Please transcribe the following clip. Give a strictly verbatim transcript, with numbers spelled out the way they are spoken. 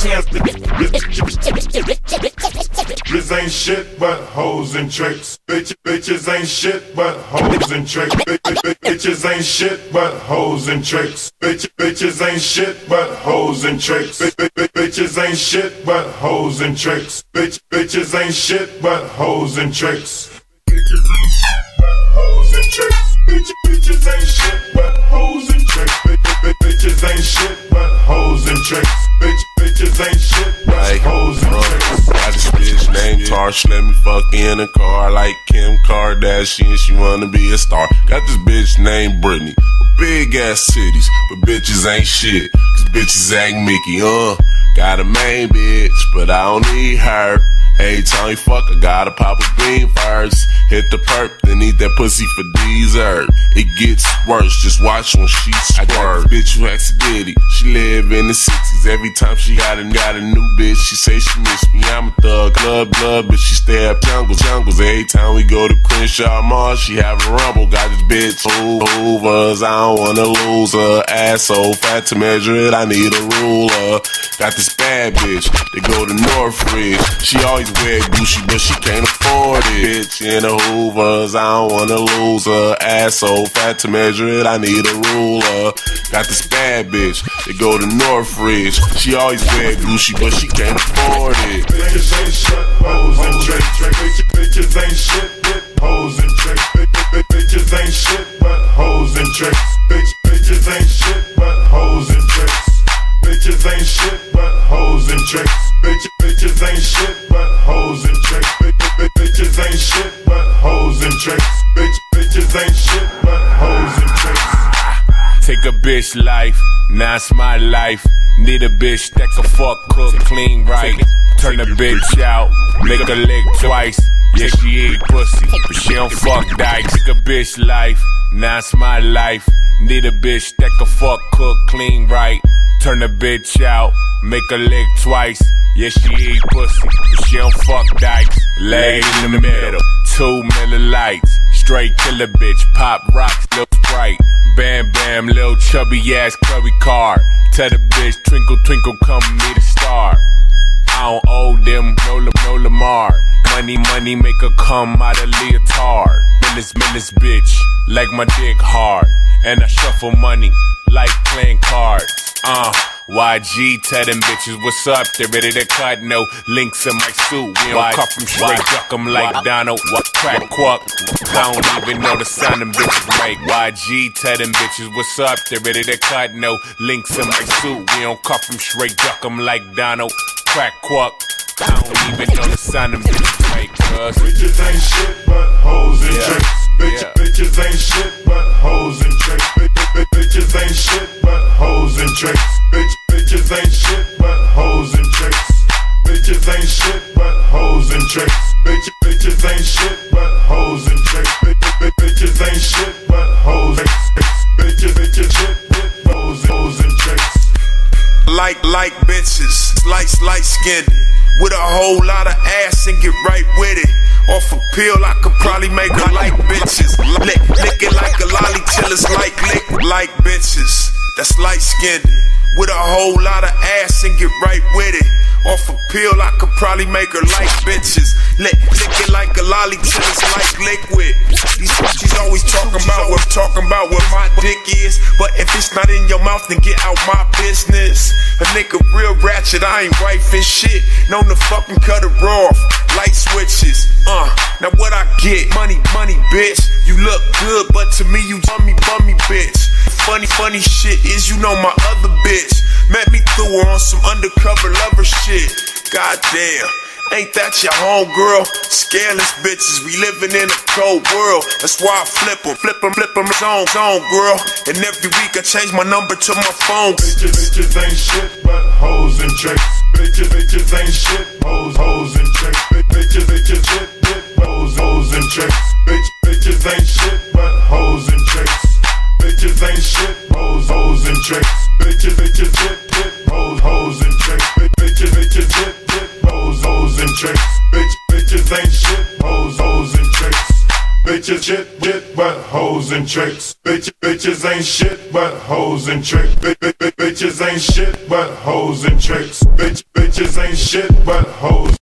Bitches ain't shit but hoes and tricks. Bitch, bitches ain't shit but hoes and tricks. Bitches ain't shit but hoes and tricks. Bitch, bitches ain't shit but hoes and tricks. Bitches ain't shit but hoes and tricks. Bitch, bitches ain't shit but hoes and tricks. Bitches ain't shit but hoes and tricks. Bitch, bitches ain't shit but hoes and tricks. Bitches ain't shit but hoes and tricks. Bitch, bitches ain't shit but hoes and tricks. Got this bitch named Tarsh, let me fuck in a car like Kim Kardashian, she wanna be a star. Got this bitch named Brittany, with big ass titties, but bitches ain't shit, cause bitches act Mickey, uh. Got a main bitch, but I don't need her. Every time we fuck, I gotta pop a bean first. Hit the perp, then eat that pussy for dessert. It gets worse, just watch when she squirt. I got this bitch who acts a ditty. She live in the sixties. Every time she got a, got a new bitch, she say she miss me. I'm a thug, club, blood, but she stay up jungles, jungles. Every time we go to Crenshaw Mall, she have a rumble. Got this bitch hoovers, I don't wanna lose her. Ass so fat to measure it, I need a ruler. Got this bad bitch, they go to Northridge. She always wear Gucci, but she can't afford it. Bitch in the hoovers, I don't wanna lose her. Ass so fat to measure it, I need a ruler. Got this bad bitch, they go to Northridge. She always wear Gucci, but she can't afford it. Bitches ain't shit, hoes and tricks. Bitches ain't shit, hoes and tricks. Bitches ain't shit, but hoes and tricks. Bitches ain't shit, but hoes and tricks. Bitches ain't shit but hoes and tricks. Bitch, bitches ain't shit but hoes and tricks. Bitches ain't shit but hoes and tricks. Bitch, bitches ain't shit but hoes and tricks. Take a bitch life, now it's my life. Need a bitch that can fuck, cook, clean right. Turn a bitch out, make her lick twice. Yeah, she eat pussy, but she don't fuck dice. Take a bitch life, now it's my life. Need a bitch that can fuck, cook, clean right. Turn a bitch out, make her lick twice. Yeah, she eat pussy, but she don't fuck dykes. Lay in the middle, two Miller Lights. Straight killer bitch, pop rocks, lil Sprite. Bam bam, lil chubby ass curry car. Tell the bitch, twinkle twinkle, come meet a star. I don't owe them, no, no Lamar. Money, money, make her come out of leotard. Menace, menace bitch, like my dick hard. And I shuffle money, like playing cards. Uh, Y G, tell them bitches what's up, they ready to cut, no links in my suit. We don't cuff them straight, duck them like Donald, crack quack. I don't even know the sound them bitches make. Y G, tell them bitches what's up, they ready to cut, no links in my suit. We don't cuff them straight, duck them like Donald, crack quack. I don't even know the sound them bitches make, cuz bitches ain't shit but hoes and yeah. tricks. Bitch, yeah. Bitches ain't shit but hoes and tricks. Bitches ain't shit but hoes and tricks. Bitch, bitches ain't shit but hoes and tricks. Bitches ain't shit but hoes and tricks. Bitch, bitches ain't shit but hoes and tricks. Bitches ain't shit but hoes and tricks. Bitches, bitches shit but hoes, hoes and tricks. Like, like bitches, light, light skinned, with a whole lot of ass and get right with it. Off a pill, I could probably make her like bitches. Lick, lick it like a lolly till it's like lick, like bitches. That's light skinned, with a whole lot of ass and get right with it. Off a pill, I could probably make her like bitches. Lick, lick it like a lolly till it's like liquid. She's always talking about what talking about what my dick is. But if it's not in your mouth, then get out my business. A nigga real ratchet, I ain't wifing shit. Known to fucking cut her off, light switches. Uh, now what I get? Money, money, bitch. You look good, but to me you bummy, bummy, bitch. Funny, funny shit is you know my other bitch met me through her on some undercover lover shit. Goddamn, ain't that your homegirl? Scareless bitches, we living in a cold world. That's why I flip them, flip them, flip them, zone, zone, girl. And every week I change my number to my phone. Bitches, bitches ain't shit but hoes and tricks. Bitches, bitches ain't shit, hoes, hoes and tricks. Bitches, bitches shit, hoes, hoes and tricks. Bitch, bitches ain't shit but hoes and tricks. Bitches ain't shit, hoes, hoes and tricks. Bitches, bitches shit, hoes, hoes and tricks. Bitches, bitches shit, hoes, hoes and tricks. Bitch, bitches ain't shit, hoes, hoes and tricks. Bitch, bitches shit, shit, but hoes and tricks. Bitch, bitches ain't shit, but hoes and tricks. Bitch, bitch, bitches ain't shit, but hoes and tricks. Bitch, bitches ain't shit, but hoes.